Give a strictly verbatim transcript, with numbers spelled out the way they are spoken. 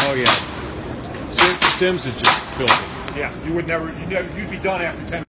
Oh yeah. Sims is just filthy. Yeah, you would never, you'd, never, you'd be done after ten